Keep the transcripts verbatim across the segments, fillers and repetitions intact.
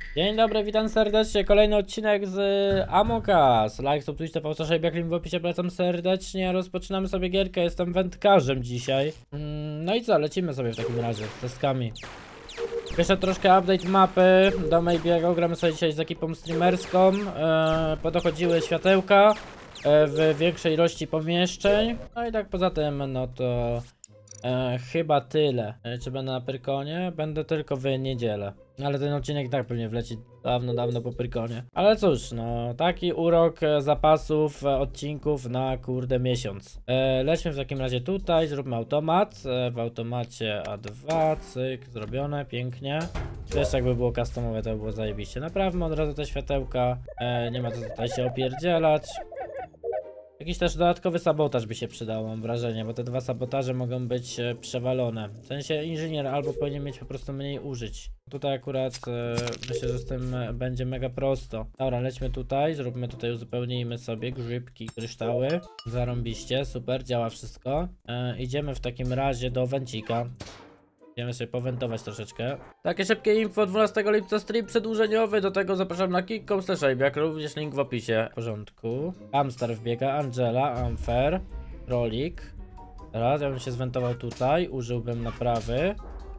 Dzień dobry, witam serdecznie. Kolejny odcinek z Among Us. Like, sub, twitch, T V, Sasha i Backlink w opisie, polecam serdecznie. Rozpoczynamy sobie gierkę, jestem wędkarzem dzisiaj. Mm, no i co, lecimy sobie w takim razie z testkami. Jeszcze troszkę update mapy do Maybe'ego. Gramy sobie dzisiaj z ekipą streamerską. E, podochodziły światełka e, w większej ilości pomieszczeń. No i tak poza tym, no to e, chyba tyle. E, czy będę na Pyrkonie? Będę tylko w niedzielę. Ale ten odcinek i tak pewnie wleci dawno, dawno po Pyrkonie. Ale cóż, no taki urok e, zapasów e, odcinków na kurde miesiąc. E, lećmy w takim razie tutaj, zróbmy automat. E, w automacie A dwa, cyk, zrobione, pięknie. Też jakby było customowe, to by było zajebiście. Naprawmy od razu te światełka. E, nie ma co tutaj się opierdzielać. Jakiś też dodatkowy sabotaż by się przydał, mam wrażenie, bo te dwa sabotaże mogą być e, przewalone. W sensie inżynier albo powinien mieć po prostu mniej użyć. Tutaj akurat e, myślę, że z tym e, będzie mega prosto. Dobra, lećmy tutaj, zróbmy tutaj, uzupełnijmy sobie grzybki, kryształy. Zarąbiście, super, działa wszystko. E, idziemy w takim razie do węcika. Idziemy sobie powentować troszeczkę. Takie szybkie info, dwunastego lipca stream przedłużeniowy, do tego zapraszam na kick kropka com slash jak również link w opisie. W porządku. Amstar wbiega, Angela, Amfer, Rolik. Teraz ja bym się zwentował tutaj, użyłbym naprawy.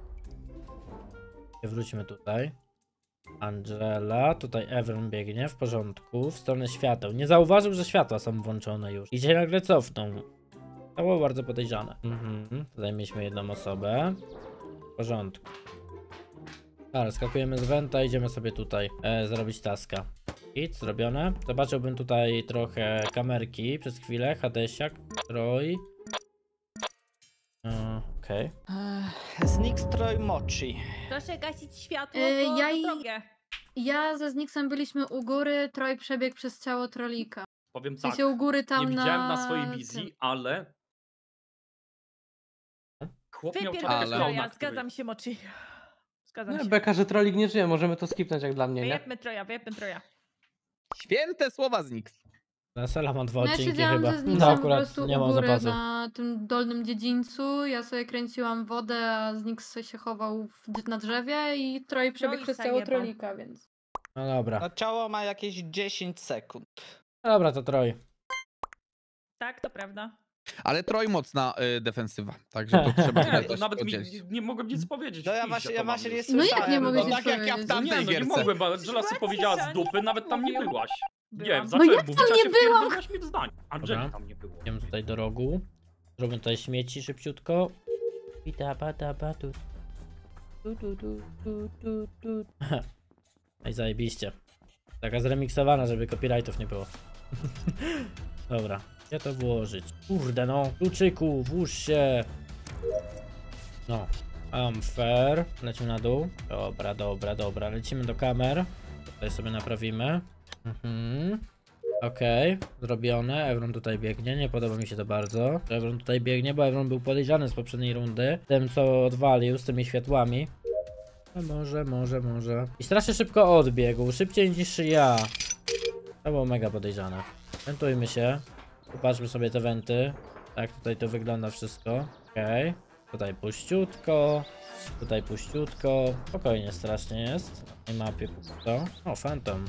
Wróćmy tutaj. Angela, tutaj Evren biegnie, w porządku, w stronę świateł. Nie zauważył, że światła są włączone już. I się nagle cofnął. To było bardzo podejrzane. Mhm. Tutaj mieliśmy jedną osobę. W porządku. Dobra, skakujemy z wenta, idziemy sobie tutaj e, zrobić taska. Hit, zrobione. Zobaczyłbym tutaj trochę kamerki przez chwilę. Hadesiak, Troy. E, Okej. Okay. Znik Troy Mochi. Proszę gasić światło, Yy, bo ja to i- drogie. Ja ze Zniksem byliśmy u góry, Troj przebiegł przez ciało trolika. Powiem W tak, sensie u góry tam nie na... widziałem na swojej wizji, ale... Chłop miał Wypierdolę czapkę Ale- Troja, Troja, który- zgadzam się, Mochi. Zgadzam Nie, się. beka, że trolik nie żyje, możemy to skipnąć jak dla mnie, nie? Wyjebmy Troja, wyjebmy Troja. Święte słowa z Nix. Sela ma dwa No ja odcinki siedziałam chyba. ze Zniksem No po akurat prostu nie u mam góry zapasu. na tym dolnym dziedzińcu. Ja sobie kręciłam wodę, a Zniks sobie się chował w, na drzewie i Troj przebiegł i przez ciało zajebał. trolika, więc... No dobra. No ciało ma jakieś dziesięć sekund. Dobra, to Troy. Tak, to prawda. Ale Troj mocna y, defensywa, także to trzeba Nie, to też nawet mi, oddzielić. nie mogłem nic powiedzieć. No ja w piździe właśnie, to ja mam właśnie nie już. No jak słyszałem. nie mogłeś bo- nic tak jak ja w powiedzieć? tamtej Nie, no nie gierce. mogłem, bo Angela sobie powiedziała z dupy, nawet tam nie Mówił. byłaś. Byłam. Nie, No zacząłem jak mówić, tam a nie się byłam? wpierdoliłaś mi w zdanie. Angeli Dobra. tam nie było. Idziemy tutaj do rogu. Zrobimy tutaj śmieci szybciutko. Pita, pata, patu. Tu, tu, tu, tu, tu, tu. No i zajebiście. Taka zremiksowana, żeby copyrightów nie było. Dobra, gdzie to włożyć? Kurde no, kluczyku, włóż się. No, Amfer. Lecimy na dół. Dobra, dobra, dobra. Lecimy do kamer. Tutaj sobie naprawimy. Mhm. Okej, okay, zrobione. Evron tutaj biegnie, nie podoba mi się to bardzo. Evron tutaj biegnie, bo Evron był podejrzany z poprzedniej rundy. Tym, co odwalił z tymi światłami. No może, może, może. I strasznie szybko odbiegł, szybciej niż ja. To było mega podejrzane. Wentujmy się. Popatrzmy sobie te wenty. Tak tutaj to wygląda wszystko. Okej. Okay. Tutaj puściutko. Tutaj puściutko. Spokojnie strasznie jest. Na tej mapie pusto. O, Phantom.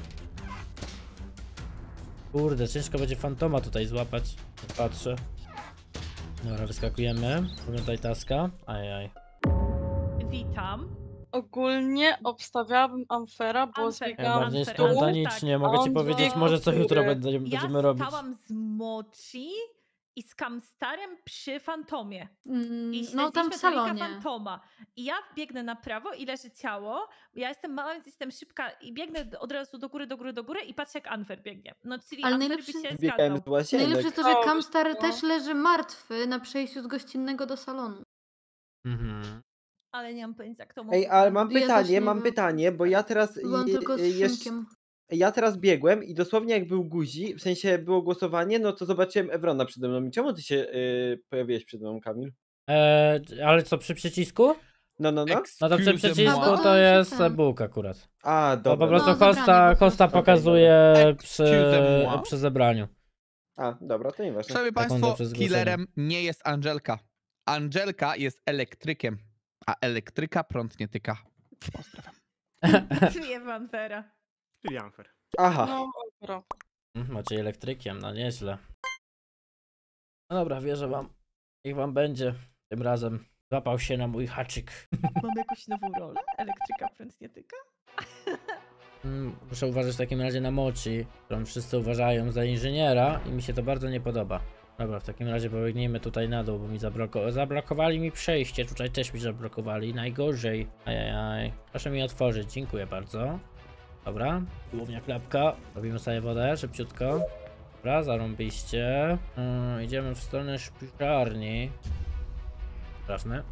Kurde, ciężko będzie fantoma tutaj złapać. Patrzę. Dobra, wyskakujemy. Mamy tutaj taska. Ajaj. Witam. Ogólnie obstawiałabym Amfera, bo Amfer, Ja zbiegałam bardziej w Amfer, dół. spontanicznie, mogę ci On powiedzieć biegł może co w jutro górę. będziemy, Ja będziemy robić. stałam z Mochi i z Kamstarem przy Fantomie. Mm, I no tam w śledziliśmy trójkę salonie. Fantoma. I ja biegnę na prawo i leży ciało. Ja jestem mała, więc jestem szybka i biegnę od razu do góry, do góry, do góry i patrzę jak Anfer biegnie. No czyli Ale Anfer najlepsze- by się Biegałem zgadzał. z łazienek. Najlepsze jest to, że O, Kamstar no. też leży martwy na przejściu z gościnnego do salonu. Mhm. Ale nie mam pojęcia kto mógł. Ej, ale mam Ja też pytanie, nie mam wiem. pytanie, bo ja teraz Byłam je- tylko z jeszcze- Szymkiem. ja teraz biegłem i dosłownie jak był guzi, w sensie było głosowanie, no to zobaczyłem Evrona przede mną. I czemu ty się y, pojawiłeś przed mną, Kamil? Eee, ale co, przy przycisku? No, no, no. No to przy Excuse przycisku moi. to To jest się ten. Bóg akurat. A, To dobra. po prostu No, zebranie hosta, po prostu. hosta Okej, pokazuje dobra. przy, Excuse moi. przy zebraniu. A, dobra, to nieważne. Szanowni Sekundę Państwo, przez zgłoszenie. killerem nie jest Angelka. Angelka jest elektrykiem, a elektryka prąd nie tyka. Pozdrawiam. Czuję Wanfera. Czyli Amfer. Aha. No, dobra. Mm, Macie elektrykiem, no nieźle. No dobra, wierzę wam. Niech wam będzie. Tym razem złapał się na mój haczyk. Mam jakąś nową rolę? Elektryka prędnie tyka? Mm, Muszę uważać w takim razie na Mochi, którą wszyscy uważają za inżyniera i mi się to bardzo nie podoba. Dobra, w takim razie pobiegnijmy tutaj na dół, bo mi zabloko zablokowali mi przejście, tutaj też mi zablokowali, najgorzej. Ajajaj, proszę mi otworzyć, dziękuję bardzo. Dobra, głównia klapka, robimy sobie wodę szybciutko. Dobra, zarąbiście. Yy, idziemy w stronę szpiżarni. Sprawdźmy.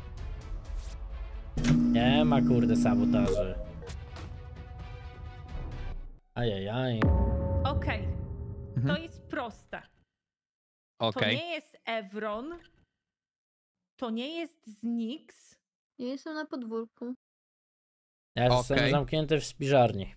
Nie ma kurde sabotaży. Ajajaj. Okej, to Mhm. jest proste. Okej. To nie jest Evron. To nie jest Znix. Ja jestem na podwórku. Ja jestem Okej. zamknięty w spiżarni.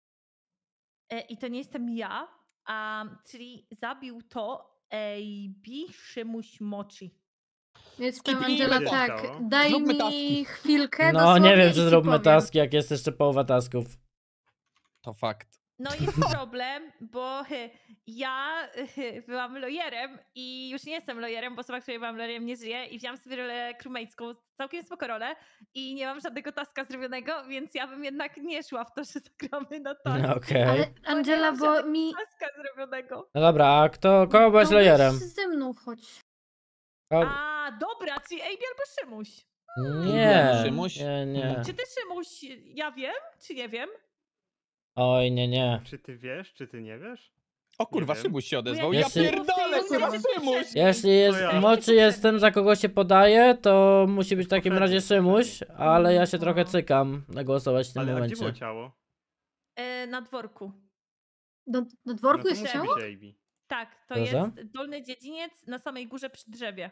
E, I to nie jestem ja. A, czyli zabił to A B Szymuś Mochi. Jestem Skipnijmy Angela, to. tak. Ciało. Daj Zróbmy mi taski. chwilkę. No dosłownie nie wiem, i czy ci zróbmy powiem. taski, jak jest jeszcze połowa tasków. To fakt. No jest problem, bo hy, ja hy, byłam lojerem i już nie jestem lojerem, bo osoba, której byłam lojerem, nie żyje i wziąłam sobie rolę crewmate'ską, całkiem spoko rolę i nie mam żadnego taska zrobionego, więc ja bym jednak nie szła w to, że zagramy na task. No, Okej. Ale Bo nie Angela, mam bo żadnego mi... taska zrobionego. No dobra, a kto, kogo byłeś to lojerem? weź ze mną chodź. Ko... A, dobra, czyli Ejbi albo Szymuś. Nie, Szymuś? nie, nie. Czy ty Szymuś, ja wiem, czy nie wiem? Oj, nie, nie. Czy ty wiesz, czy ty nie wiesz? O kurwa, wiem. Szymuś się odezwał. Bo Ja ja Jeśli- pierdolę, kurwa. kurwa, Szymuś! Jeśli jest ja. moczy jestem, za kogo się podaje, to musi być w takim Poprzedni, razie Szymuś, ale ja się No. trochę cykam na głosować w tym Ale a gdzie było momencie. ciało? E, na dworku. Do, na No dworku to jest musi ciało? być A B. Tak, to Proszę? jest dolny dziedziniec na samej górze przy drzewie.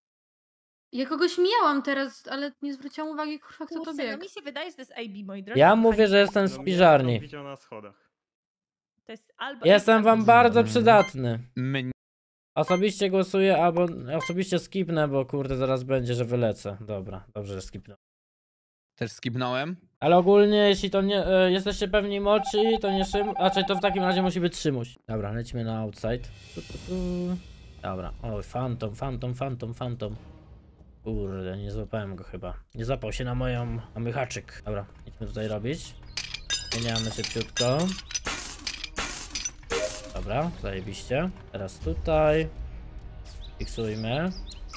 Ja kogoś mijałam teraz, ale nie zwróciłam uwagi, kurwa, kto to Kurczę, no biegł. mi się wydaje, że to jest A B, moi drodzy. Ja kochani. mówię, że jestem w No, spiżarni. Ja widział na schodach. To jest albo Jestem albo wam A B. bardzo przydatny. Mnie. Osobiście głosuję, albo osobiście skipnę, bo kurde zaraz będzie, że wylecę. Dobra, dobrze, że skipnę. Też skipnąłem. Ale ogólnie, jeśli to nie e, jesteście pewni moczy, to nie Szym... Raczej to w takim razie musi być Szymuś. Dobra, lecimy na outside. Tu, tu, tu. Dobra, oj, Phantom, Phantom, Phantom, Phantom. Kurde, nie złapałem go chyba. Nie złapał się na moją, na mój haczyk. Dobra, idźmy tutaj robić. Zmieniamy szybciutko. Dobra, zajebiście. Teraz tutaj. Fiksujmy.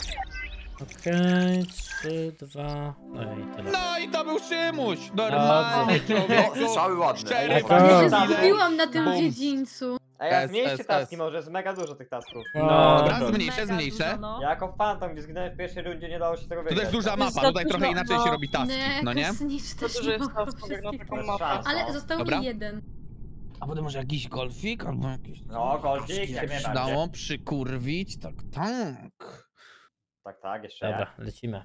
Okej, trzy, dwa, no i tyle. No i to był Szymuś! Normalny człowiek. Strzały ładne. Szczery Ej, fan. Ej, Ja się Ile? zgubiłam na tym Bum. dziedzińcu. Ej, a S, zmniejszcie S, taski, S. może jest mega dużo tych tasków. No, Dobra, to- zmniejszę, Mega zmniejszę. dużo, no. Ja jako fantom, gdzie zginąłem w pierwszej rundzie, nie dało się tego To wygrać. też duża tak? mapa, tutaj trochę inaczej się robi taski, no nie? kosnicz To też dużo jest miałam tasków jak na wszystkie taką taski. mapę. Ale został Dobra. mi jeden. A potem może jakiś golfik albo jakiś... No, golfik, Jak się się mnie dało przykurwić, tak, tak. Tak, tak, jeszcze Dobra, lecimy.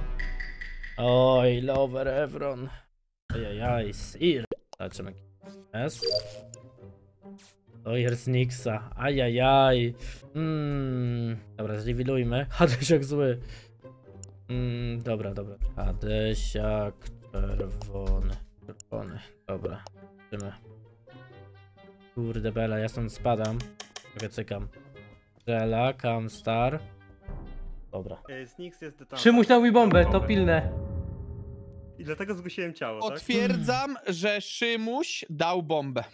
Oj, Lover Evron. Ajajaj, Sir. Zobaczymy. Jest. Loyer Snixa. Ajajaj. Mmm. Dobra, zrewilujmy. Hadesiak zły. Mmm, dobra, dobra. Hadesiak czerwony. Czerwony. Dobra. Lecimy. Kurde bela, ja stąd spadam. Trochę cykam. Żela, Camstar. Dobra. E, Znix jest detan. Szymuś dał mi bombę, to pilne. I dlatego zgłosiłem ciało, tak? Potwierdzam, że Szymuś dał bombę.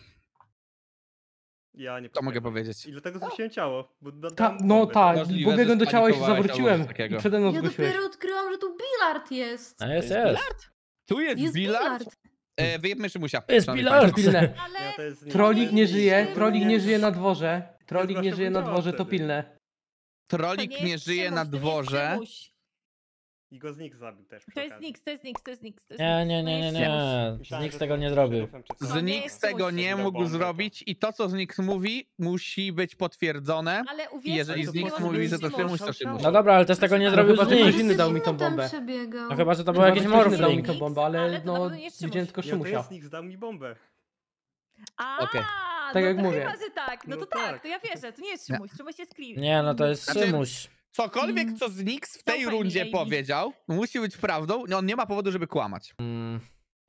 Ja nie To mogę potwierdzam. powiedzieć. I dlatego zgłosiłem ciało, bo da- Ta, dałem no bombę. tak, Możliwe, bo biegłem że do ciała i się spanikowałeś albo zawróciłem. coś takiego. I przede mną Ja zgłosiłeś. dopiero odkryłam, że tu bilard jest. A jest, To jest jest. Tu jest, Jest bilard? bilard. E, wyjebmy Szymusia. To jest szanowni bilard. państwo. Pilne. Ale... Ja to jest Znix. Trolik nie żyje, Nie, trolik nie. nie żyje na dworze. Trolik nie naszego żyje na ciała dworze, to wtedy. pilne. to Trolik nie jest żyje Szymuś, na to nie jest dworze. Szymuś. I go Znix zabił też przy To jest okazji. Nix, to jest Nix, to jest Nix. To jest Nie, Nix, nie, to nie, nie, jest nie. Szymuś. Myślałem, Znikt że tego to nie jest zrobił. szeryfem czy coś. To nie Znikt jest tego Szymuś, nie dał mógł bombę, to- zrobić i to, co Znikt mówi, musi być potwierdzone. Ale I uwierzcie, jeżeli że Znikt to może mówi, być że to Szymuś. Szymuś, to Szymuś. No dobra, ale też tego nie No zrobił chyba, że z ktoś nich. inny dał mi Ktoś tą inny tam bombę. przebiegał. No chyba, że to był Chyba, jakiś że ktoś inny dał mi morfling. tą bombę, ale Ale to na no pewno nie jest widziałem Szymuś. tylko Nie, to Szymusia. jest Znix, dał mi bombę. A, Okej. Tak no jak to mówię. chyba, że tak. No No to tak, tak. to ja wierzę, to nie jest Szymuś, Szymuś jest Clean. Nie, no to jest Znaczy- Szymuś. Cokolwiek, Mm. co Zniks w tej Zaufaj mi, rundzie Amy. powiedział, musi być prawdą. No, on nie ma powodu, żeby kłamać. Mm,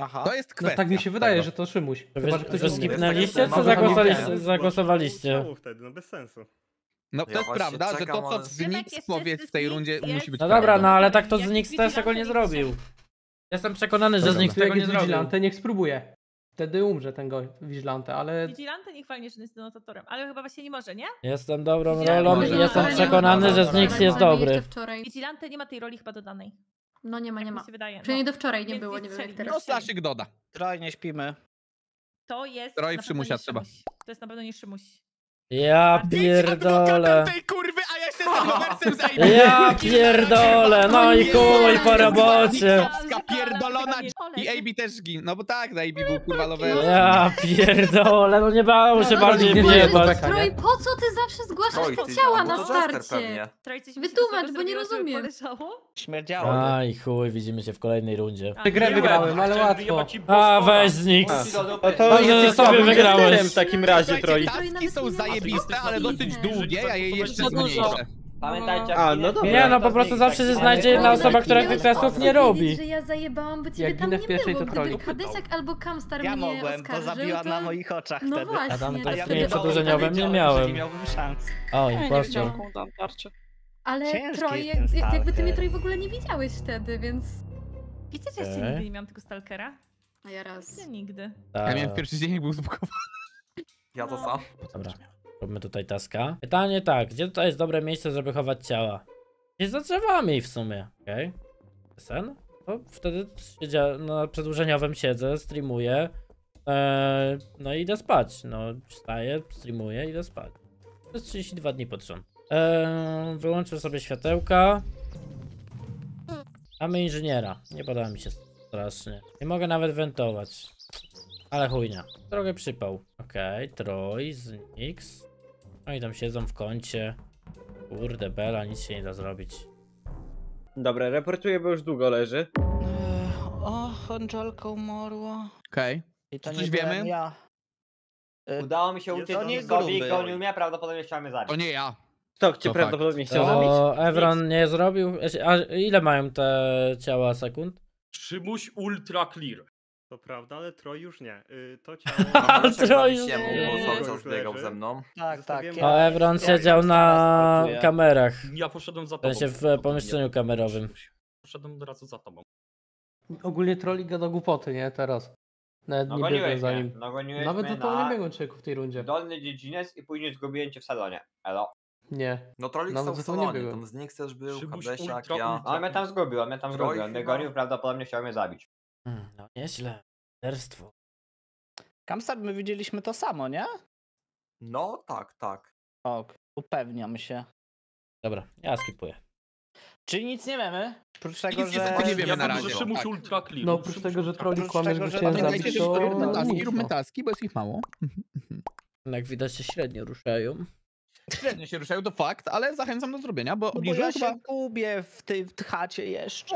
Aha. To jest No kwestia tak mi się wydaje, tego. że to Szymuś. Wy, Chyba, że ktoś że inny. skipnęliście, Mam czy taką zagłosowaliście? ideę. zagłosowaliście? Czemu wtedy? No bez sensu. No to Ja jest właśnie prawda, że czekam, to co ale- Szymek Znix jeszcze powiedz z w tej Znix rundzie jest- musi być No prawdą. dobra, no ale tak to Jak Znix też Vigilante tego nie nie zrobił. Jestem przekonany, że Dobra. Znix To jak tego nie jest zrobił. Vigilante, niech spróbuje. Wtedy umrze ten go Vigilante, ale... Vigilante niech fajnie, że jest denotatorem, ale chyba właśnie nie może, nie? Jestem dobrą Vigilante rolą może i nie jestem ma. przekonany, że Dobra, Znix dobra, jest dobra. dobry. Jeszcze wczoraj. Vigilante nie ma tej roli chyba dodanej. No nie ma, nie Tak mi ma. się wydaje. Przynajmniej No. do wczoraj nie Więc było, nie nie wiem jak strzeli. No teraz. Slaszyk doda. Troj, nie śpimy. To jest Troj na Szymusia pewno nie trzeba. Szymuś. To jest na pewno nie Szymuś. Ja pierdolę. tej kurwy, a ja jeszcze jestem Robertsem zajmę. Ja pierdolę, no i chuj po robocie. Nixowska pierdolona i A B też gin. No bo tak, na A B był kurwa lover. Ja pierdolę, no nie bało się No, bardziej nie wjebać. beka, nie? Troj, po co ty zawsze zgłaszasz Oj, te ty- ciała bo na to Jester starcie? pewnie. Troj, coś mi się Wytłumacz, do tego bo nie zrobiło, żeby rozumiem. poleżało? Śmierdziało. Aj chuj, widzimy się w kolejnej rundzie. A, Tę grę nie. wygrałem, ale Chciałem łatwo. wyjebać ci A Bostora. weź Znix. No to Dobrze, że jesteś sobie słabym wygrałeś. jesterem w takim razie, Troj. Taski są zajebiste, ale dosyć długie, a je jeszcze Za dużo. zmniejszę. Pamiętajcie, a no dobra. Nie no, po prostu zawsze się znajdzie jedna osoba, która tych testów nie robi. że ja zajebałam, bo ciebie Jak tam ginę nie w pierwszej, było. to Gdyby trolling. Kadesiak albo Kamstar Ja mnie mogłem, bo oskarżył, zabiła to... na moich oczach No wtedy. właśnie, Adam to też ja nie nie przedłużeniowym nie wiedziałem, miałem. że nie miałbym szans. O, Ja nie impostor. wiedziałam, komu dam tarczę. Ale Ciężki Troj, jest jak, ten jak- jakby ty mnie stalker. Troj w ogóle nie widziałeś wtedy, więc... Wiecie, że jeszcze Okej. nigdy nie miałam tego stalkera? A ja raz. Ja nigdy. Ja miałem w pierwszy dzień, jak był zblokowany. Ja to No. sam. Dobra, robimy tutaj taska. Pytanie tak, gdzie tutaj jest dobre miejsce, żeby chować ciała? Gdzieś za drzewami w sumie, okej? Sen? To wtedy siedzia, na przedłużeniowym siedzę, streamuję. Eee, no i idę spać. No, wstaję, streamuję, idę spać. To jest trzydzieści dwa dni pod rząd. Eee, wyłączę sobie światełka. Mamy inżyniera. Nie podoba mi się strasznie. Nie mogę nawet wentować. Ale chujnia. Trochę przypał. Okej, okay, Troj, Znix. No i tam siedzą w kącie. Kurde, Bela, nic się nie da zrobić. Dobra, reportuję, bo już długo leży. Ech, O, Angelka umarła. Okej. I to Coś nie byłem wiemy? ja. E, Udało mi się Jest uciec to nie Nixowi, gruby. gonił mnie, prawdopodobnie chciał mnie To zabić. nie ja. Kto cię To prawdopodobnie chciał zabić? To Evron nie zrobił. A ile mają te ciała sekund? Szymuś Ultra Clear. To prawda, ale Troj już nie. Y, To A, ciało... Troj się mu, nie. bo cały Już czas biegał leży. ze mną. Tak, tak. Zostawiłem Ja, O, Evron ja siedział tam na teraz startuję. kamerach. Ja poszedłem za W tobą. sensie w pomieszczeniu kamerowym. Poszedłem od razu za tobą. Ogólnie trolling gada głupoty, nie? Teraz. Nawet No nie goniłeś biegłem za mnie, nim. no goniłeś Nawet mnie do tego nie na biegłem człowieku w tej rundzie. dolny dziedziniec i później zgubiłem cię w salonie. Elo. Nie. No Trolik Nawet stał w za to nie salonie, biegłem. tam Znix też był, Szymuś Hadesiak, ultra, ja. ultra. On mnie tam zgubił, on mnie tam Troj zgubił. On mnie chyba? gonił, prawdopodobnie chciał mnie zabić. Hmm, no nieźle. Morderstwo. Kamstar, my widzieliśmy to samo, nie? No tak, tak. Ok, upewniam się. Dobra, ja skipuję. Czyli nic nie wiemy? Oprócz tego, Nic że... nie wiemy Ja na wiem, razie. że Szymuś Tak. Ultra Clear. No oprócz Szymuś tego, że Ultra trolling Oprócz kłamie, tego, że że chciałem pamiętajcie, zabić, że to pierdolę. Taski, nic, róbmy no. taski, bo jest ich mało. Jak widać się średnio ruszają. Średnio się ruszają, to fakt, ale zachęcam do zrobienia, bo No bo obniżyłem ja chyba... się gubię w tej w chacie jeszcze.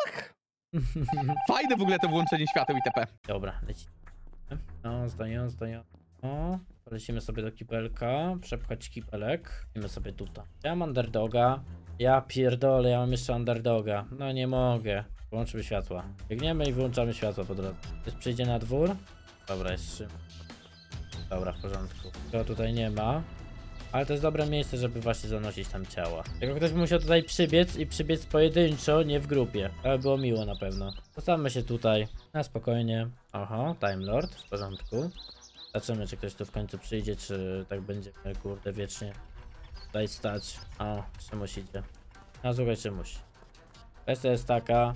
Fajne w ogóle to włączenie świateł itp. Dobra, leci. No, zdaję, zdaję. O, polecimy sobie do kibelka, przepchać kibelek. Idziemy sobie tutaj. Ja mam underdoga. Ja pierdolę, ja mam jeszcze underdoga. No nie mogę. Włączymy światła. Biegniemy i wyłączamy światła po drodze. Ktoś przyjdzie na dwór? Dobra, jest trzy. Dobra, w porządku. Tego tutaj nie ma. Ale to jest dobre miejsce, żeby właśnie zanosić tam ciała. Tylko ktoś by musiał tutaj przybiec i przybiec pojedynczo, nie w grupie. To by było miło na pewno. Zostawmy się tutaj na spokojnie. Oho, Time Lord, w porządku. Zobaczymy, czy ktoś tu w końcu przyjdzie, czy tak będzie, kurde, wiecznie tutaj stać. O, Szymuś idzie. No słuchaj, Szymuś. Kwestia jest taka.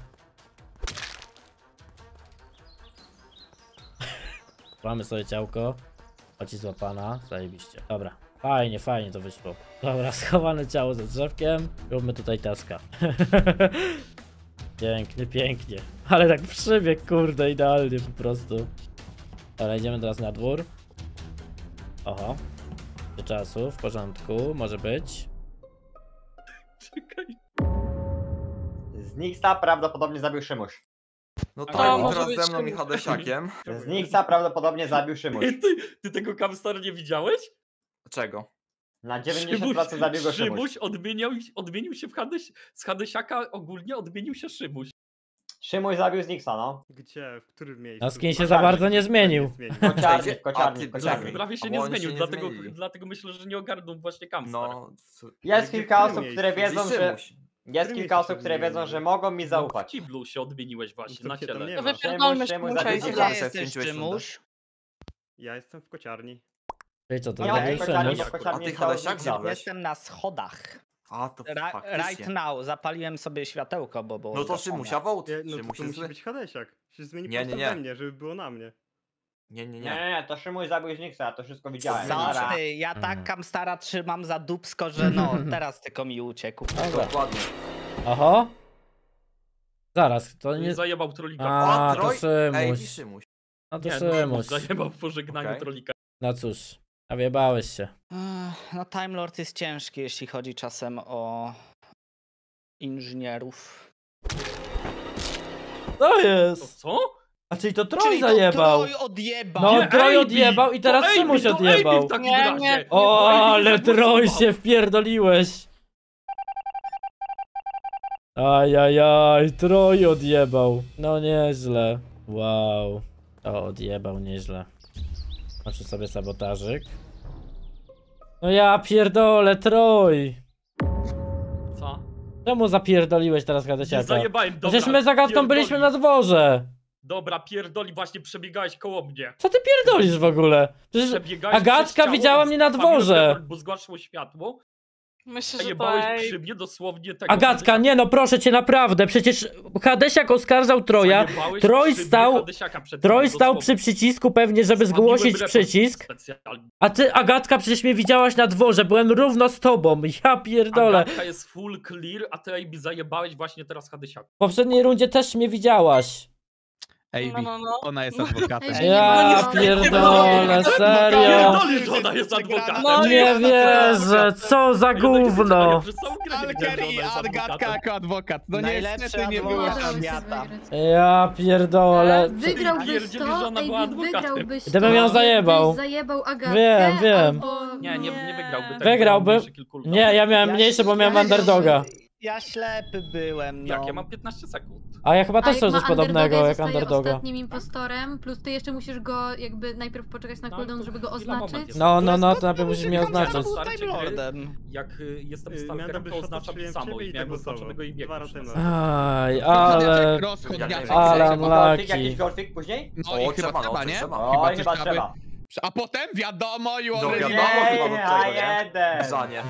Mamy sobie ciałko. Oci złapana, zajebiście. Dobra, fajnie, fajnie to wyszło. Dobra, schowane ciało za drzewkiem. Róbmy tutaj taska. Pięknie, pięknie. Ale tak przybieg, kurde, idealnie po prostu. Dobra, idziemy teraz na dwór. Oho. Do czasu, w porządku, może być. Czekaj. Z Nixa prawdopodobnie zabił Szymuś. No To tak, może teraz być ze mną i Szymuś. Hadesiakiem. Z Nixa prawdopodobnie zabił Szymuś. Ty, ty tego Kamstara nie widziałeś? Czego? Na dziewięćdziesiąt procent zabił go Szymuś. Szymuś odmieniał, odmienił się w Hades, z Hadesiaka ogólnie odmienił się Szymuś. Szymuś zabił Znixa, no. Gdzie? W którym miejscu? A skin się za bardzo nie zmienił. W kociarni, w A kociarni, ty w kociarni. Prawie się A nie oni zmienił, się nie dlatego, zmienili. dlatego myślę, że nie ogarnął właśnie Kamstar. No, co- Jest Gdzie- kilka w którym osób, które miejscu? wiedzą, Gdzie że... Szymuś? Jest którym kilka miejscu osób, które się wiedzą, że zmienił? mogą mi No, w zaufać. kiblu się odmieniłeś właśnie, To na cię tam ciele. nie To ma. wypierdolmy Szymuś Szymusia i zabił tyle. Znixa. Gdzie jesteś, Szymuś? Ja jestem w kociarni. Ej, co to Nie ma za w kociarni, Szymuś? bo w kociarni A ty, stał Hadesiak, Znixa. zabrałeś? Jestem na schodach. A, to Ra right faktycznie. now zapaliłem sobie światełko, bo było No to zgaszone. Szymusia wołt. Nie, no to, Szymuś to jest musi zły. być Hadesiak. Się zmieni Nie, po prostu nie, nie. we mnie, żeby było na mnie. Nie, nie, Nie, nie. nie, nie, to Szymuś zabił Znixa, ja to wszystko widziałem. Za Nara. ty, ja Mhm. tak Kamstara trzymam za dupsko, że no, teraz tylko mi uciekł. Dokładnie. Oho. Zaraz, to Nie nie... zajebał trolika. A, to Troj- Ej, Szymuś. Szymuś. No to Nie, Szymuś. zajebał w pożegnaniu Okej. trolika. No cóż, nawiebałeś się. Ech, No Time Lord jest ciężki, jeśli chodzi czasem o inżynierów. To To jest! co? A czyli to Troj Czyli to zajebał. Troj odjebał. No, Nie, Troj Ejbi! odjebał i teraz To Ejbi, Szymuś to odjebał. Ejbi w takim Nie, razie. nie. O, Bo Ejbi ale nie Troj zagłosował. się wpierdoliłeś. Ajajaj, Troj odjebał. No nieźle. Wow. O, odjebał nieźle. Znaczy sobie sabotażyk. No ja pierdolę, Troj. Co? Czemu zapierdoliłeś teraz Nie Hadesiaka? zajebałem, dobra. Przecież my z Agatką pierdoli. byliśmy na dworze. Dobra, pierdoli, właśnie przebiegałeś koło mnie. Co ty pierdolisz w ogóle? Przecież Przebiegałeś Agatka przez ciało, widziała mnie na pamiętam, dworze. Bo zgasło światło, Myślę, że to zajebałeś ej. przy mnie dosłownie tego... Agatka, nie no, proszę cię, naprawdę. Przecież Hadesiak oskarżał Troja. Zajebałeś Troj przy mnie stał- Hadesiaka przed Troj chwilą, stał dosłownie. przy przycisku pewnie, żeby Słabiłem zgłosić report przycisk. specjalnie. A ty, Agatka, przecież mnie widziałaś na dworze. Byłem równo z tobą. Ja pierdolę. Agatka jest full clear, a ty Ejbi zajebałeś właśnie teraz Hadesiaka. W poprzedniej rundzie też mnie widziałaś. Ej, No, no, no. ona jest adwokatem. Ej, Ja No, pierdolę, serio. Pierdolisz, że ona jest adwokatem. No i Nie ona wierzę, co za gówno. Przez całą grę nie Alker wiedziałem, i że ona jest Agatka adwokatem. jako adwokat. No Najlepszy niestety nie adwokat. było Nie dało mi się świata. wygrać. Ja pierdolę. Wygrałbyś Pierdzieli, że to, ona była Ejbi, adwokatem. wygrałbyś to, Gdybym ją zajebał. jakbyś zajebał Agatkę, Wiem, wiem. albo... Nie, nie, nie wygrałby tego. Wygrałby. mniejszy kill cooldown. Nie, ja miałem Ja mniejsze, bo się- miałem ja- underdoga. Ja ślepy byłem, no. Jak ja mam piętnaście sekund. A ja chyba A też jak coś ma coś podobnego underdoga i jak zostaje underdoga. ostatnim impostorem, plus ty jeszcze musisz go jakby najpierw poczekać na No, cooldown, to żeby go chwila, moment oznaczyć. jest. No, no, no, To to najpierw musisz mnie Kamstara oznaczyć. był Starcie Time gry. Lordem. Jak y, jestem Y, miałem stalkerem, dobry to shot, oznaczam strzeliłem samo ciebie i i miałem tak głosował. oznaczonego i biegł. Dwa razy Aj, ale... Rozchodniaczek. Jak Ale Golfik, unlucky. jakiś golfik później? No O, i chyba trzeba, no, trzeba, coś nie? trzeba. Oj, coś chyba trzeba. trzeba. A potem wiadomo, you No already wiadomo, know. chyba Nie, do a czego, nie? jeden. Grzanie.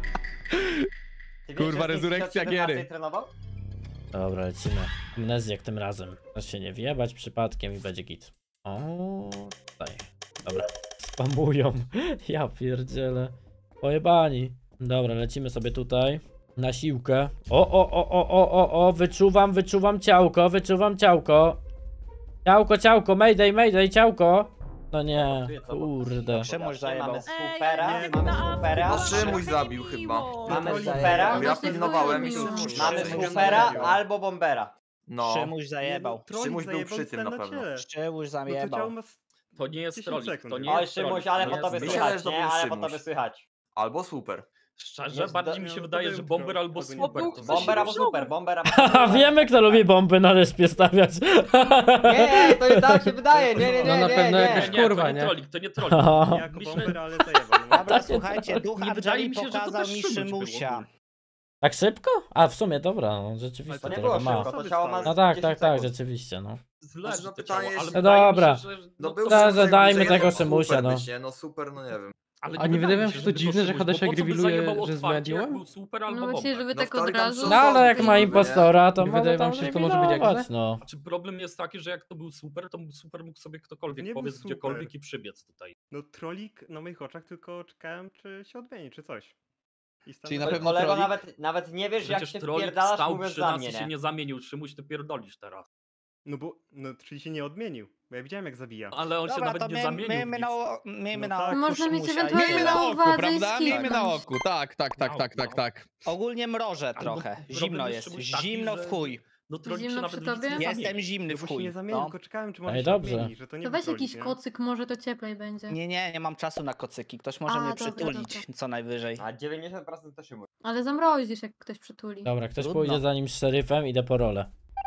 Ty wiesz, Kurwa, że Znixa rezurekcja siedemnaście giery. trenował? Dobra, lecimy. Amnezję tym razem. Teraz się nie wjebać przypadkiem i będzie git. O, tutaj. Dobra. Spamują. Ja pierdzielę. Pojebani. Dobra, lecimy sobie tutaj. Na siłkę. O, o, o, o, o, o, o. Wyczuwam, wyczuwam ciałko, wyczuwam ciałko. Ciałko, ciałko, mayday, mayday, ciałko. No nie, kurde. Szymuś zajebał. Mamy Ej, supera, nie, mamy no, supera. No, to Szymuś trochę zabił niemiło. chyba. Mamy Trolli supera, Ja Właśnie pilnowałem i było Szymuś. miło. mamy Szymuś supera zabił. albo bombera. No. Szymuś zajebał. Szymuś był przy tym na pewno. Szymuś No to ciało zajebał. ma... To nie jest dziesięć trolling, sekund. to nie Oj, jest trolling. Szymuś, ale to po nie tobie jest Myślę, słychać, że to nie? był Ale po Szymuś. tobie słychać. Albo super. Szczerze, Jest bardziej do- mi się no, wydaje, to że był bomber troll. albo Ogólnie. super. Bo To był- coś- Bomber albo super, bomber albo Haha, super. wiemy kto lubi bomby na respie stawiać. Nie, nie, to nie tak się wydaje, nie, nie, No nie, na nie, pewno nie. jakaś Nie, kurwa, to nie nie? trolling, to nie trolling. Haha. Nie jako Myślę- bomber, ale zajebał. No. Dobra, słuchajcie, duch Nie wydaje Arjali mi się, że to pokazał też mi Szymuś Szymusia. było. Tak szybko? A w sumie dobra, no rzeczywiście To nie trochę było ma. szybko, to ciało ma No tak, dziesięć tak, tak, sekund. rzeczywiście, no. Zależy No to pytanie ciało, jest- ale No wydaje mi dobra. się, że... No No był to- Teraz super, zadajmy jakby tego zajebał Szymusia, super no. być, nie? No super, no nie wiem. Ale A nie wydaje wydaje mi wam się że to to dziwne, że Szymuś, bo Hadesiak po co by revealuje, zajebał że z otwarcie, medium? jak był super No albo właśnie, bomber. żeby No tak wtedy od tam razu... są- No ale jak ma Sądy, impostora, to Nie może wydaje tam wam się, że to może być revealować, egzę? no. Znaczy problem jest taki, że jak to był super, to był super mógł sobie ktokolwiek Nie był powiedz super. gdziekolwiek i przybiec tutaj. No trolik na moich oczach, tylko czekałem, czy się odmieni, czy coś. I Czyli na stanąłem- pewno Kolego, trolling? nawet, nawet nie wiesz jak Przecież się trolling wpierdalasz stał mówiąc przy za nas mnie, i się nie? nie zamienił. Szymuś, ty pierdolisz teraz. No bo, no czyli się nie odmienił. Bo ja widziałem jak zabija. Ale on się Dobra, nawet to nie mie- zamienił. miejmy w nic. na, o- miejmy No na tak. oku Można mieć Szymusia. ewentualnie Miejmy na na oku, uwadze i prawda? Miejmy na skipnąć. oku, tak, tak, tak, No, tak, tak, no. tak. Ogólnie mrożę Ale bo trochę. problem Zimno jest jest. Szymuś taki, Zimno że- w chuj. No trolling się Zimno nawet przy w nic tobie? nie zamienił. Jestem zimny No w bo się chuj. nie zamienił, No. tylko czekałem, czy Ej, może się dobrze. odmieni, że to nie To był weź trolling, jakiś nie? kocyk, może to cieplej będzie. Nie, nie, nie mam czasu na kocyki. Ktoś może A, mnie dobra, przytulić, dobra. co najwyżej. A dziewięćdziesiąt procent to się mówi. Ale zamrozisz, jak ktoś przytuli. Dobra, ktoś Trudno. pójdzie za nim z szeryfem, idę po rolę.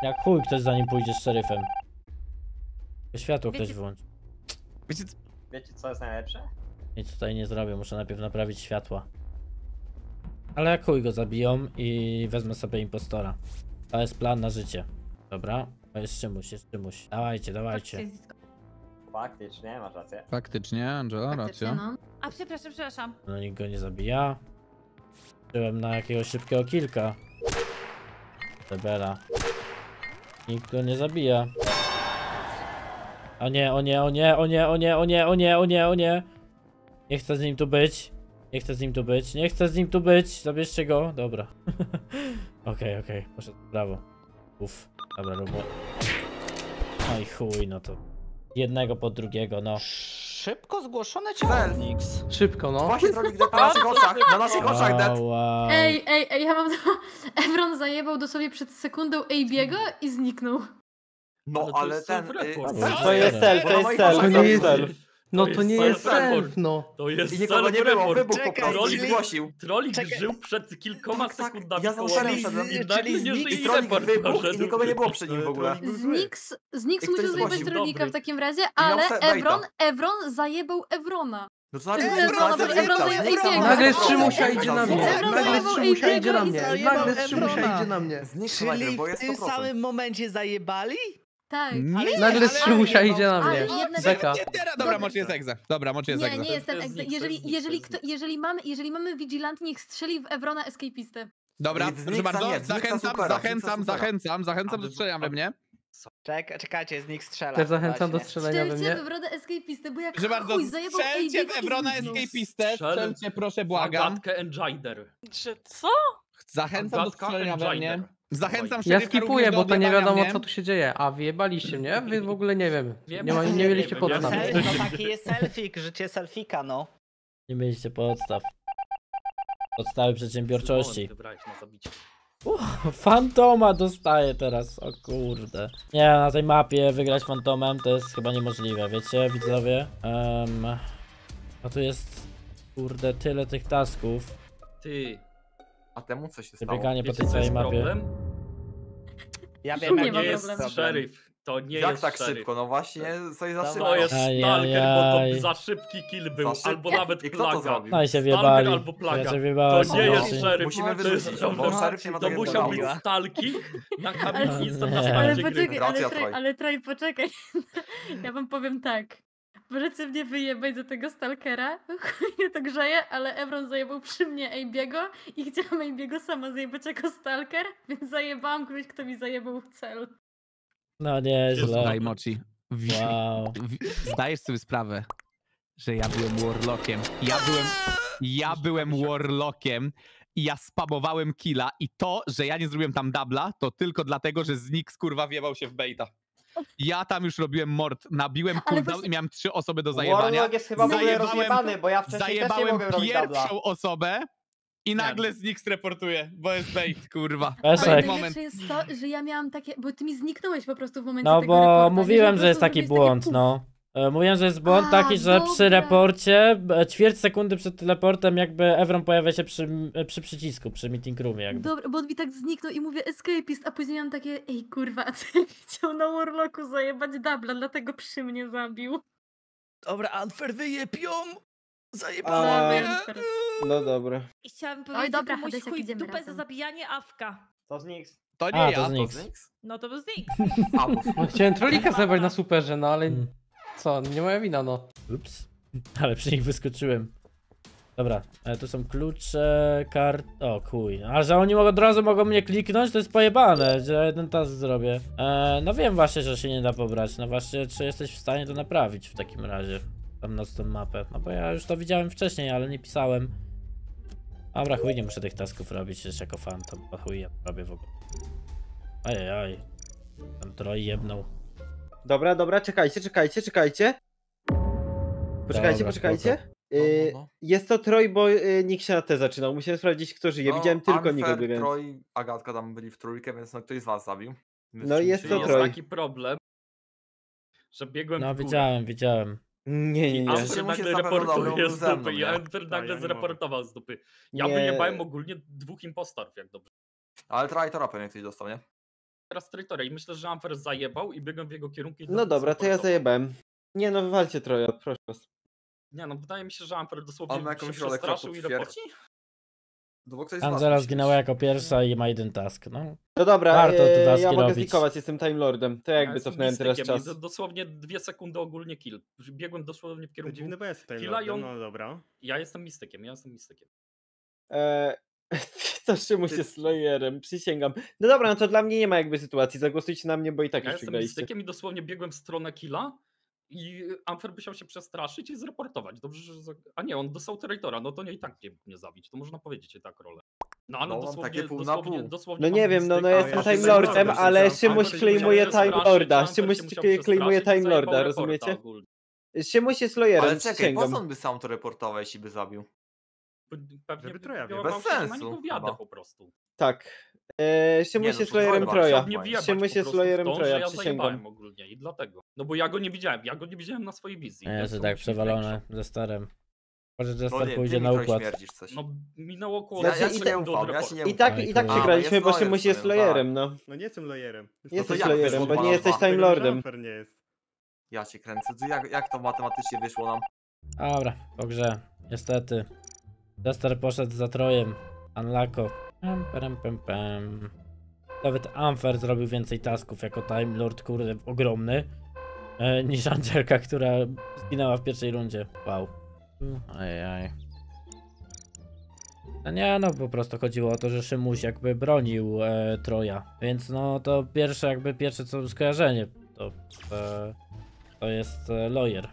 Jak chuj ktoś za nim pójdzie z szeryfem. Światło ktoś Wiecie- wyłączy. Wiecie, co- Wiecie co jest najlepsze? Nic tutaj nie zrobię, muszę najpierw naprawić światła. Ale jak chuj go zabiją i wezmę sobie impostora. To jest plan na życie. Dobra, to jest Szymuś, jest Szymuś. Dawajcie, dawajcie. Faktycznie, masz rację. Faktycznie, Angela, Faktycznie, racja. no. A przepraszam, przepraszam. No nikt go nie zabija. Byłem na jakiegoś szybkiego kilka. Debela. Nikt go nie zabija. O nie, o nie, o nie, o nie, o nie, o nie, o nie, o nie, o nie. Nie chcę z nim tu być. Nie chcę z nim tu być. Nie chcę z nim tu być. Zabierzcie go. Dobra. Okej, okej. Poszedł w prawo. Uff. Dobra, robię. No i chuj, no to. Jednego po drugiego, no. Szybko zgłoszone cię, Fel. Nix. Szybko, no. Właśnie Trolik dead na naszych oczach, na naszych oczach dead. Wow, wow. Ej, ej, ej, ja mam to... Evron zajebał dosłownie przed sekundą Abiego i zniknął. No Ale to ale jest ten... self-report. y, To jest self, to jest self, To to nie jest jest self. No To to nie jest jest self-report. self, no. To jest I nikogo nie było, self-report. wybuch po Czekaj, prostu, czyli- i zgłosił. Trolik Czekaj. żył przed kilkoma Tak, tak, sekundami ja za koło uszami mnie wszedłem. i Czyli nagle z nie Nix żyje I Trolik report wybuchł i poszedł. nikogo nie było przy nim w ogóle. Z Nix, z Nix I ktoś musiał zajebać zgłosił. Trolika Dobry. w takim razie, miał ale fe- bejta. Evron, Evron zajebał Evrona. No to najpierw Evron, Evron, Evron, najpierw Evron, Zniksa, Evron, Zniksa, Nagle Zniksa, Strzymusia Zniksa, idzie na mnie. Zniksa, Evron Nagle zajebał Strzymusia Abiego idzie na i mnie. zajebał Nagle Evrona. Strzymusia idzie na mnie. Zniksa Czyli najpierw, bo w jest tym sto procent. samym momencie zajebali? Tak. Nie, Nagle ale- Strzymusia idzie na Ale mnie. jedna Beka. Nie, teraz, dobra, może jest egza. Dobra, może jest Nie, egza. nie jestem. To jest egze- Nix, to Jeżeli, jest Nix, jeżeli, to jest kto, Nix. jeżeli mamy, jeżeli mamy Vigilant, niech strzeli w Evrona escapistę. Dobra, Z proszę Nixa bardzo, nie, z Nixa zachęcam, supera, z Nixa zachęcam, supera. zachęcam, zachęcam do strzelania we mnie. Czek, czekajcie, z nich strzela. Też zachęcam do właśnie. strzelania we Strzelcie w mnie. Evrona escapistę, bo jak Proszę bardzo, chuj zajebał strzelcie Abiego w i Evrona zniknął. escapistę, Strzelę strzelcie proszę, błagam. Agatkę Engider. Czy co? Zachęcam do Agatka strzelania we mnie. Engider. Zachęcam Ja szeryfa skipuję, również do bo to nie odjebania wiadomo mnie. co tu się dzieje. A wyjebaliście mnie? Wy w ogóle nie wiem. Wiem, Nie, ma, nie nie mieliście wiem, ja podstaw. wiem. Sel- No taki jest selfik, życie selfika, no. Nie mieliście podstaw. Podstawy przedsiębiorczości. Moment wybrałeś na zabicie. Fantoma dostaję teraz, o kurde. Nie, na tej mapie wygrać fantomem to jest chyba niemożliwe, wiecie, widzowie? Um, a tu jest, kurde, tyle tych tasków. Ty, A temu co się stało? Bieganie po wiecie tej co całej jest mapie. problem? Ja Nie wiem, jak ma Nie jest jest problemu. problem. szeryf. To nie Jak jest tak szeryf. szybko? No właśnie, coś za To szybko. To jest Ajajaj. stalker, bo to za szybki kill był, Za szybki? albo nawet I kto to plaga. zrobił? No i się Stalker wjebali. albo plaga. Ja się wjebałem. To nie no. jest szeryf. Musimy to jest wyrzucić, problem. bo szeryf nie ma To takiego musiał być prawa. stalking na kamień instant na Nie. Ale starcie gry. poczekaj, ale Racja, Troj, Troj. ale Troj, poczekaj. Ja wam powiem tak. Możecie mnie wyjebać za tego stalkera, chuj mnie to grzeje, ale Evron zajebał przy mnie Abiego i chciałam Abiego sama zajebać jako stalker, więc zajebałam kogoś, kto mi zajebał w cel. No nieźle. Słuchaj, Mochi. w- Wow. w- Zdajesz sobie sprawę, że ja byłem warlockiem. Ja byłem, ja byłem warlockiem i ja spamowałem killa i to, że ja nie zrobiłem tam dubla, to tylko dlatego, że Znix kurwa wjebał się w baita. Ja tam już robiłem mord, nabiłem Ale cooldown właśnie- i miałem trzy osoby do zajebania. Warlock jest chyba w ogóle Zajebałem- rozjebany, bo ja wcześniej też nie Zajebałem mogłem robić dubla. pierwszą osobę i nagle Znix reportuje, bo jest bait, kurwa. Peszek. Bait Ale moment. najlepsze jest to, że ja miałam takie, bo ty mi zniknąłeś po prostu w momencie No tego bo reporta, mówiłem, po że jest prostu taki zrobiłeś takie błąd, puf. no. E, Mówiłem, że jest błąd A, taki, że przy dobra. reporcie e, ćwierć sekundy przed teleportem jakby Evron pojawia się przy, e, przy przycisku, przy meeting roomie jakby. Dobra, bo on mi tak zniknął i mówię escapist, a później miałam takie, ej kurwa, a ty chciał na Warlocku zajebać dubla, dlatego przy mnie zabił. Dobra, Unfair wyjebią! A, Zajebałem! no dobra. I chciałabym Oj, powiedzieć, dobra, komuś Hadesiak, chuj w idziemy dupę razem. za zabijanie Awka. To z Nix. To nie A, ja. to To Znix. Znix? No to był z nich. A, bo No, chciałem Trolika zebrać na superze, no ale Mm. co, nie moja wina, no. Ups. Ale przy nich wyskoczyłem. Dobra, e, tu są klucze, kart... O kuj. A że oni mogą, od razu mogą mnie kliknąć, to jest pojebane, że ja jeden task zrobię. E, no wiem właśnie, że się nie da pobrać. No właśnie, czy jesteś w stanie to naprawić w takim razie? Tam na tą mapę. No bo ja już to widziałem wcześniej, ale nie pisałem. Dobra, chuj, nie muszę tych tasków robić jeszcze jako fan, to po chuj ja robię w ogóle. Ajajaj. Tam troj jebnął. Dobra, dobra, czekajcie, czekajcie, czekajcie. Poczekajcie, Dobra, poczekajcie. No, Y, no, no. Jest to Troj, bo y, nikt się na te zaczynał. Musimy sprawdzić, kto żyje. No, Widziałem tylko Unfair, Niko biegając. Troj, Agatka tam byli w trójkę, więc no ktoś z was zabił. Więc No i czy- jest czy to Jest Troj. taki problem, że biegłem No w górę. widziałem, widziałem. Nie, nie, I nie. Unfair Amfer Szymuś nagle jest na pewno reportuje dobry, z był ze dupy mną, i nie? Amfer Tak, nagle ja nie zreportował z dupy. Ja Nie. wyjebałem ogólnie dwóch impostorów, jak dobrze. Ale Traitora pewnie ktoś dostał, nie? teraz traitora i myślę, że Amfer zajebał i biegłem w jego kierunku. I No dobra, to ja zajebałem. Nie no, wywalcie Troja, proszę was. Nie no, wydaje mi się, że Amfer dosłownie On ma się jakąś rolę, która przestraszył i potwierdzi? report. No bo ktoś z was Angela musi zginęła być. jako pierwsza i ma jeden task, no. No dobra, Warto te e, taski ja mogę robić. zlikować, jestem Time Lordem. To Ja jakby jestem cofnąłem teraz mistykiem i czas. d- Dosłownie dwie sekundy ogólnie kill. Biegłem dosłownie w To kierunku. dziwne, bo ja jestem Time Killa i Lordem, on- no dobra. Ja jestem mistykiem, ja jestem mistykiem. Eee, to Szymuś jest Slayerem, przysięgam. No dobra, no to dla mnie nie ma jakby sytuacji, zagłosujcie na mnie, bo i tak Ja już jestem przegraliście. mistykiem i dosłownie biegłem w stronę killa i Amfer by chciał się przestraszyć i zreportować. Dobrze, że... za- A nie, on dostał traitora, no to nie i tak nie mógł mnie zabić, to można powiedzieć i tak rolę. No ale No, mam dosłownie, takie pół na dosłownie, pół. dosłownie No mam nie wiem, no, no mistyka, jestem ja Time się Lordem, zajebałem, ale Amfer Szymuś się claimuje musiał Time przestraszyć, Lorda. Amfer się Szymuś musiał claimuje przestraszyć i Time zajebał Lorda, reporta rozumiecie? ogólnie. Szymuś jest Slayerem, Ale czekaj, po przysięgam. co on by sam to reportował, jeśli by zabił? Pewnie Żeby Troja wziął wjebać. się Bez na sensu, niego wjadę chyba. po prostu. Tak. Eee, Nie, Szymuś no jest to Slayerem Troja Troja. Chciał mnie wjebać Szymuś po jest prostu w Slayerem to, że Troja, ja przysięgam. zajebałem ogólnie i dlatego. No bo ja go nie widziałem, ja go nie widziałem na swojej wizji. Nie, więc że to tak musi być przewalone ze starem. Może No Jester nie, pójdzie ty na mi trochę układ. śmierdzisz coś. większy. No minęło około Ja, Znaczy, ja i ci tak- nie ufam, ja ci nie I ufam. tak, i tak A, przegraliśmy, jest bo Loyer Szymuś jest w sumie, Slayerem, no. No nie jestem Loyerem. Jesteś jak Slayerem, wyszło bo dwa nie na jesteś dwa? Time Tego, że Lordem. Amfer nie jest. Ja cię kręcę. To Jak, jak to matematycznie wyszło nam? Dobra, po grze. Niestety. Jester poszedł za Trojem. Unlako. Pam, pam, pam, pam. Nawet Amfer zrobił więcej tasków jako Time Lord, kurde, ogromny. E, niż Angelka, która zginęła w pierwszej rundzie. Wow. Ajaj. No nie, no po prostu chodziło o to, że Szymuś jakby bronił e, Troja. Więc no to pierwsze jakby pierwsze co skojarzenie to, e, to jest e, Lawyer.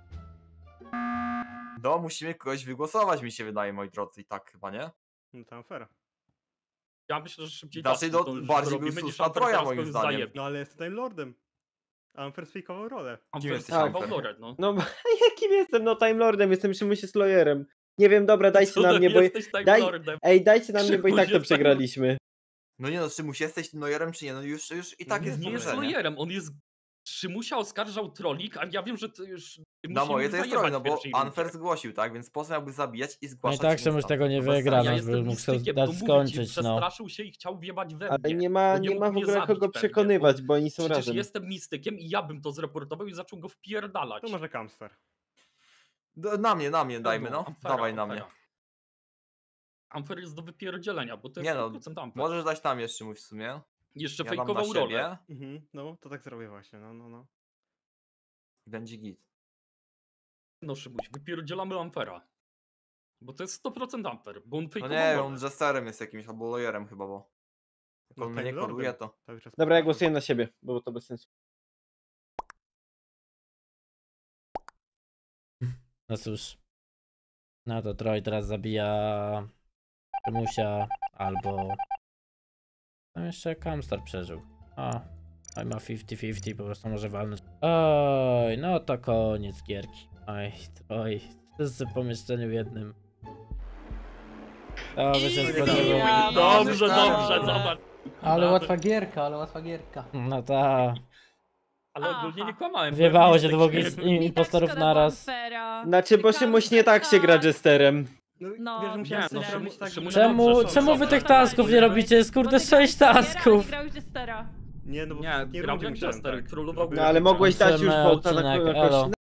No, musimy kogoś wygłosować, mi się wydaje, moi drodzy, i tak chyba, nie? No to Amfera. Ja myślę, że szybciej Znaczy, taski no, zdążysz bardziej zrobimy, był niż słuszna Amfer Troja, teraz moim kogoś zdaniem. zajebie. No ale jest Time Lordem. Amfer sfejkował rolę. Amfer jesteś, zajebał Amfer? Loret, no. No jakim jestem? No Time Lordem, jestem Szymuś jest Slayerem. Nie wiem, dobra, dajcie Co na to mnie, bo... jesteś Time daj- Lordem? Ej, dajcie na mnie, bo i Szymuś tak to jest przegraliśmy. No nie no, Szymuś, jesteś tym Loyerem, czy nie? No już, już i tak Nie, jest Nie jest podejrzenie. Loyerem, on jest... Szymusia oskarżał trollik, a ja wiem, że to już... Na musimy moje to jest zajebać Troy, no w bo pierwszej Anfer rundzie. zgłosił, tak? Więc po co miałby zabijać i No i zgłaszać tak insta? Szymuś tego nie To bez wygra, sensu. Ja no, jestem mógł sobie mistykiem, dać to mówię ci, skończyć, no. przestraszył się i chciał wjebać we mnie. Ale nie ma, bo nie nie ma w mógł mnie ogóle zabić kogo pewnie, przekonywać, bo oni są Przecież razem. jestem mistykiem i ja bym to zreportował i zaczął go wpierdalać. To może Kamster. Do- Na mnie, na mnie dajmy, no. Amfera, Dawaj na Amfera. mnie. Amfer jest do wypierdzielenia, bo to jest Nie no, sto procent Amfer. możesz dać tam jeszcze mówić w sumie. Jeszcze Ja dam na fejkował rolę. siebie. Mhm, no to tak zrobię właśnie, no, no, no. Będzie git. No Szymuś, wypierdzielamy Amfera. Bo to jest sto procent Amfer, bo on No fejkował nie, rolę. on Jesterem jest jakimś, albo Lawyerem chyba, bo... Jak No, on mnie Time nie Lordem. koruje, to... Cały czas Dobra, ja powtarzam. głosuję na siebie, bo to bez sensu. No cóż. No to Troy teraz zabija Szymusia albo... No jeszcze Kamstar przeżył. A, Oj, ma pięćdziesiąt pięćdziesiąt, po prostu może walnąć. Oj, no to koniec gierki. Oj, Troy, wszyscy w pomieszczeniu w jednym. To by się spodziewało. Dobrze, dobrze, zobacz. Ale łatwa gierka, ale łatwa gierka. No ta. Ale ogólnie nie kłamałem. Wiewało się dwóch mistykiem. im- impostorów szkoda naraz. Amfera. Znaczy, bo Tylko Szymuś nie tak się gra Amfera. Jesterem. No, No, wiesz, że musiałem nie, no, sobie zrobić Szymu- tak, Szymuś- żeby- Czemu, dobrze, czemu wy dobrze. tych tasków nie robicie? Jest kurde Bo ty grałeś sześć Loyera, a tasków. nie grałeś Jestera. Nie, no bo Nie, w nie grał rundzie jak musiałem, Jester, tak. trollował Żeby- No ale mogłeś dać już Kończymy wołta na odcinek, kogoś elo.